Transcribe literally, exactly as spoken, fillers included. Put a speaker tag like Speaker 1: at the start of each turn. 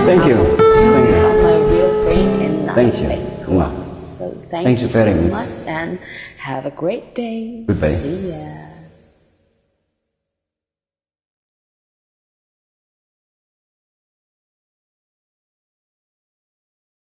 Speaker 1: Thank you. Thank you.
Speaker 2: My real friend and
Speaker 1: Thank you.
Speaker 2: Wow. So thank
Speaker 1: Thanks
Speaker 2: you
Speaker 1: very
Speaker 2: so
Speaker 1: much.
Speaker 2: much and have a great day.
Speaker 1: Goodbye.
Speaker 2: See ya.